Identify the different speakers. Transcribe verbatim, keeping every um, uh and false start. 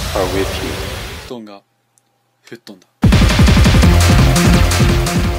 Speaker 1: are with you.
Speaker 2: 布団が吹っ飛んだ。